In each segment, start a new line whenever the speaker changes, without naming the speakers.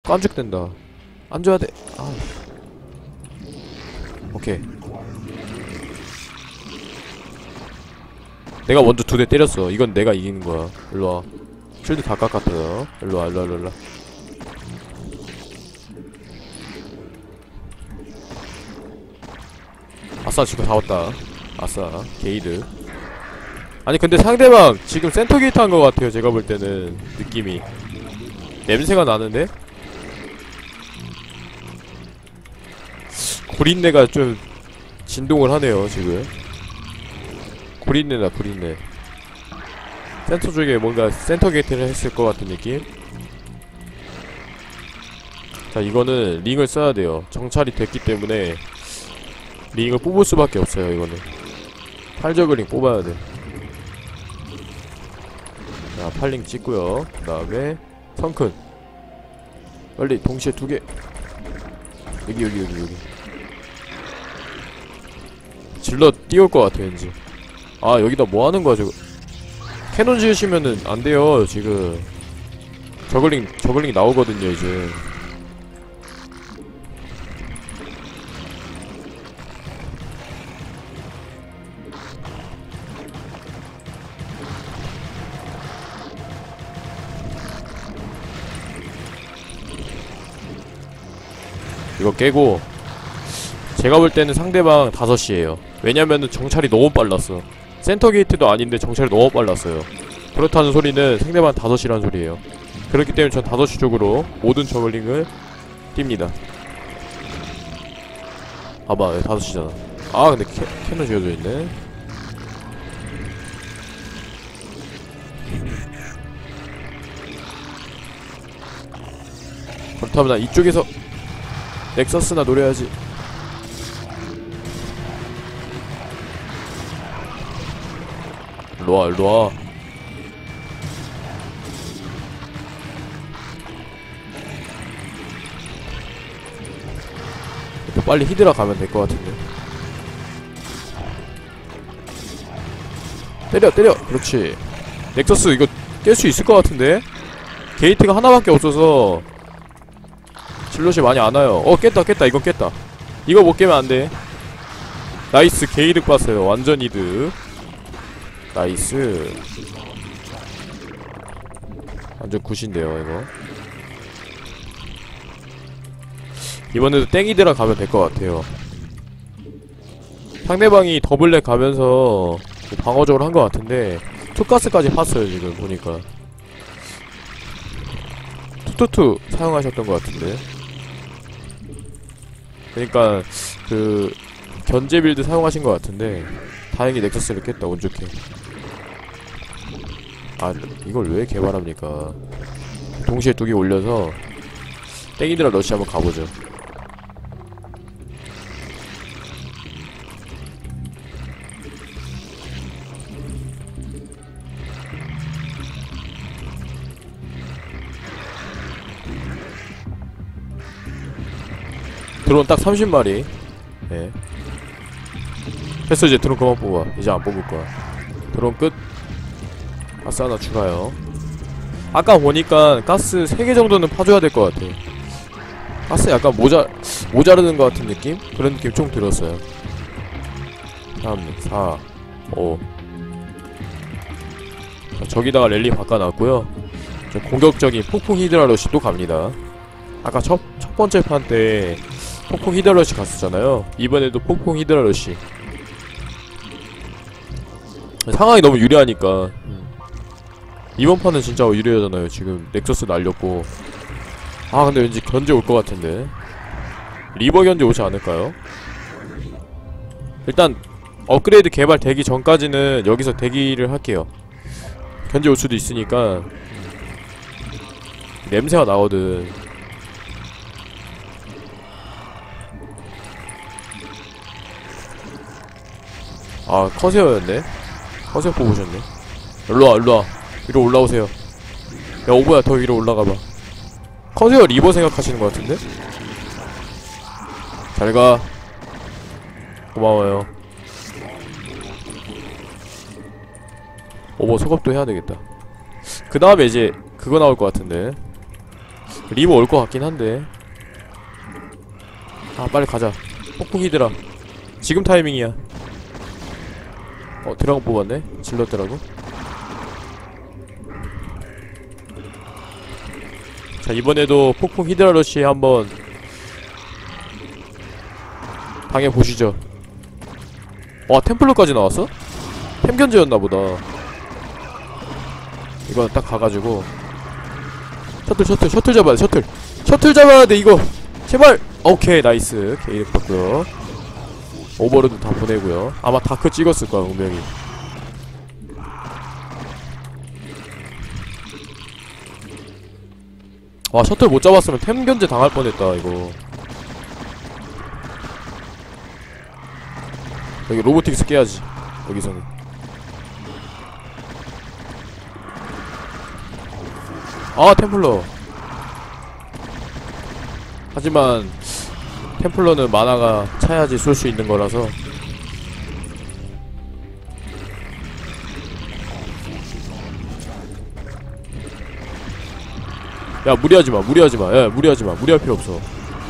깐죽된다. 앉아야 돼. 아. 오케이. 내가 먼저 2대 때렸어. 이건 내가 이기는 거야. 일로와. 쉴드 다 깎았다. 일로와, 일로와, 일로와. 아싸, 지금 다 왔다. 아싸, 게이드. 아니, 근데 상대방 지금 센터 게이트 한 거 같아요. 제가 볼 때는. 느낌이. 냄새가 나는데? 구린내가 좀 진동을 하네요, 지금. 구린내다, 구린내. 센터 쪽에 뭔가 센터 게이트를 했을 것 같은 느낌? 자, 이거는 링을 써야 돼요. 정찰이 됐기 때문에 링을 뽑을 수밖에 없어요, 이거는. 팔저그링 뽑아야 돼. 자, 팔링 찍고요. 그 다음에 성큰. 빨리 동시에 2개. 여기, 여기, 여기, 여기. 질러 띄울 것 같아, 왠지. 아, 여기다 뭐 하는 거야, 저거. 캐논 지으시면은 안 돼요, 지금. 저글링 나오거든요, 이제. 이거 깨고. 제가 볼 때는 상대방 5시에요. 왜냐면은 정찰이 너무 빨랐어. 센터 게이트도 아닌데 정찰이 너무 빨랐어요. 그렇다는 소리는 상대방 5시란 소리예요. 그렇기 때문에 전 5시 쪽으로 모든 저글링을 띱니다. 봐봐, 5시잖아. 아, 근데 캐논 지어져 있네. 그렇다면 난 이쪽에서 넥서스나 노려야지. 일로와, 일로와. 빨리 히드라 가면 될 것 같은데. 때려, 때려. 그렇지. 넥서스 이거 깰 수 있을 것 같은데. 게이트가 하나밖에 없어서 질럿이 많이 안 와요. 깼다, 깼다. 이건 깼다. 이거 못 깨면 안 돼. 나이스. 게이득 봤어요. 완전 이득. 나이스. 완전 굿인데요, 이거. 이번에도 땡이드라 가면 될 것 같아요. 상대방이 더블랙 가면서 방어적으로 한 것 같은데 투가스까지 팠어요, 지금 보니까. 투투투 사용하셨던 것 같은데. 그니까 그 견제 빌드 사용하신 것 같은데 다행히 넥서스를 깼다. 운 좋게. 아, 이걸 왜 개발합니까? 동시에 2개 올려서 땡이드라 러시 한번 가보죠. 드론 딱 30마리. 예. 됐어. 이제 드론 그만 뽑아. 이제 안 뽑을 거야. 드론 끝. 가스 하나 추가요. 아까 보니까 가스 3개 정도는 파줘야 될 것 같아. 가스 약간 모자르는 것 같은 느낌? 그런 느낌 좀 들었어요. 3, 4, 5. 자, 저기다가 랠리 바꿔놨고요. 좀 공격적인 폭풍 히드라 러시 또 갑니다. 아까 첫 번째 판 때 폭풍 히드라 러시 갔었잖아요. 이번에도 폭풍 히드라 러시. 상황이 너무 유리하니까. 이번 판은 진짜 유리하잖아요. 지금 넥서스 날렸고. 아, 근데 왠지 견제 올 것 같은데. 리버 견제 오지 않을까요? 일단 업그레이드 개발 되기 전까지는 여기서 대기를 할게요. 견제 올 수도 있으니까. 냄새가 나거든. 아, 커세어였네. 커세어 뽑으셨네. 일로와, 일로와. 위로 올라오세요. 야, 오버야, 더 위로 올라가봐. 커세어 리버 생각하시는 것 같은데? 잘가. 고마워요. 오버 속업도 해야 되겠다. 그 다음에 이제 그거 나올 것 같은데. 리버 올 것 같긴 한데. 아 빨리 가자. 폭풍 히드라 지금 타이밍이야. 드라곤 뽑았네. 질렀더라고. 자 이번에도 폭풍 히드라 러시 한번 당해보시죠. 와 템플러까지 나왔어? 템견제였나보다. 이거 딱 가가지고 셔틀 잡아야 돼. 셔틀 잡아야 돼 이거 제발. 오케이 나이스. 게이득 봤고요. 오버로드 다 보내고요. 아마 다크 찍었을 거야 분명히. 와 셔틀 못 잡았으면 템 견제 당할 뻔했다 이거. 여기 로보틱스 깨야지 여기서는. 아 템플러. 하지만 템플러는 마나가 차야지 쏠 수 있는 거라서. 야 무리하지마. 야 무리하지마. 무리할 필요 없어.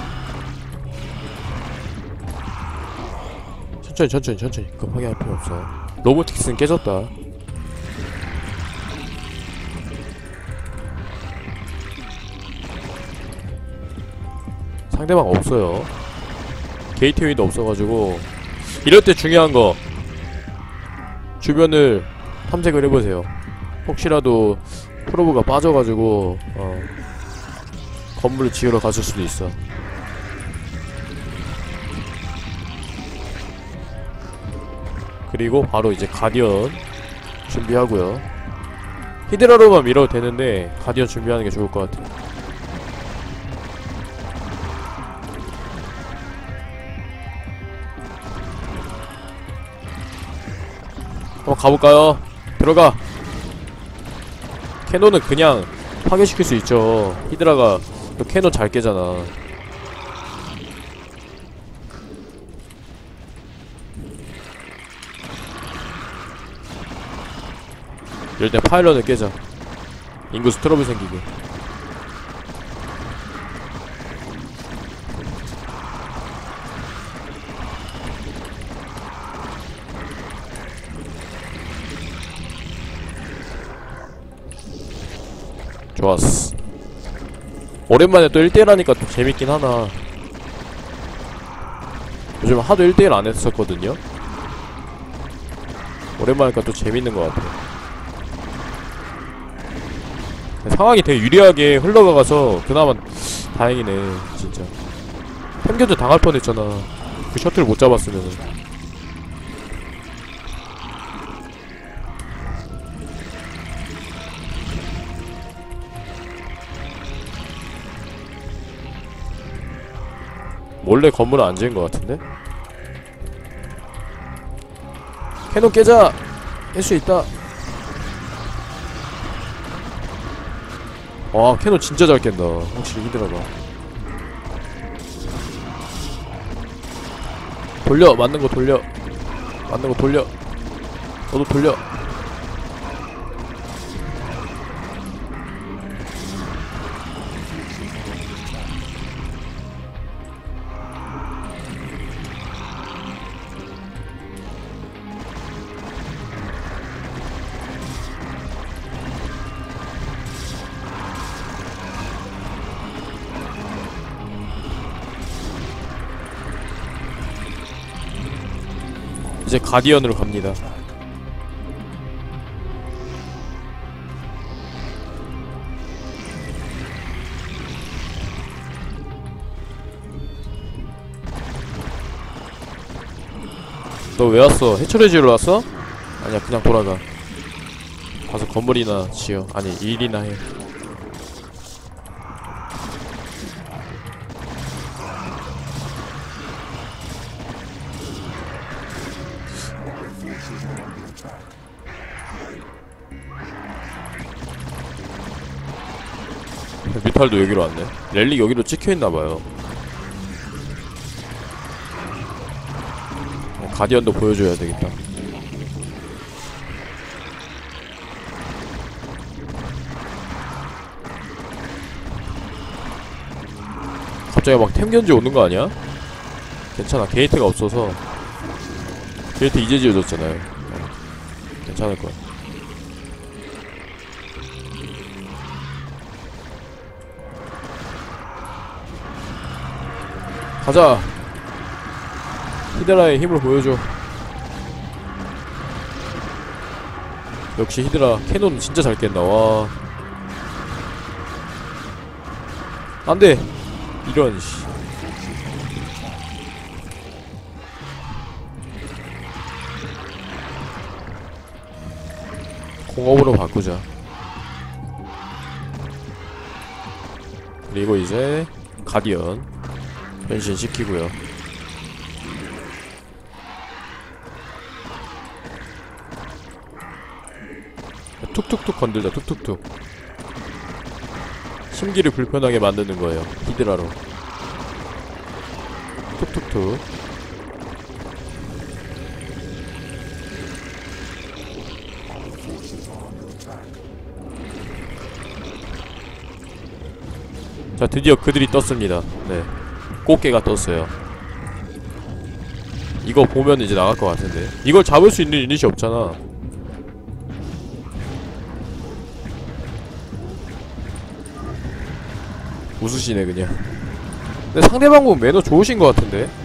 천천히 급하게 할 필요 없어. 로보틱스는 깨졌다. 상대방 없어요. 게이트웨이도 없어가지고. 이럴때 중요한거 주변을 탐색을 해보세요. 혹시라도 프로브가 빠져가지고 건물을 지으러 갔을 수도 있어. 그리고 바로 이제 가디언 준비하고요. 히드라로만 밀어도 되는데 가디언 준비하는 게 좋을 것 같아. 한번 가볼까요? 들어가. 캐논은 그냥 파괴시킬 수 있죠. 히드라가 또 캐논 잘 깨잖아. 이럴 때 파일런을 깨자. 인구수 트러블 생기게. 좋았어. 오랜만에 또 1대1 하니까 또 재밌긴 하나. 요즘 하도 1대1 안 했었거든요. 오랜만에 하니까 또 재밌는 것 같아. 상황이 되게 유리하게 흘러가서 그나마 다행이네 진짜. 템견제 당할 뻔했잖아 그 셔틀 못 잡았으면은. 몰래 건물은 안 지은 것 같은데? 캐논 깨자! 깰 수 있다. 와 캐논 진짜 잘 깬다 확실히 히드라가. 돌려! 맞는 거 돌려. 너도 돌려. 이제 가디언으로 갑니다. 너 왜 왔어? 해처리 지으러 왔어? 아니야 그냥 돌아가. 가서 건물이나 지어. 아니 일이나 해. 뮤탈도 여기로 왔네. 랠리 여기로 찍혀있나봐요. 가디언도 보여줘야 되겠다. 갑자기 막 템견지 오는 거 아니야? 괜찮아. 게이트가 없어서. 게이트 이제 지어졌잖아요. 괜찮을 거야. 가자. 히드라의 힘을 보여줘. 역시 히드라 캐논 진짜 잘 깬다. 와. 안돼. 이런 씨. 공업으로 바꾸자. 그리고 이제 가디언 변신시키고요. 툭툭툭 건들자. 툭툭툭. 심기를 불편하게 만드는 거예요. 히드라로. 툭툭툭. 자, 드디어 그들이 떴습니다. 네, 꽃게가 떴어요. 이거 보면 이제 나갈 것 같은데. 이걸 잡을 수 있는 유닛이 없잖아. 웃으시네 그냥. 근데 상대방 보면 매너 좋으신 것 같은데.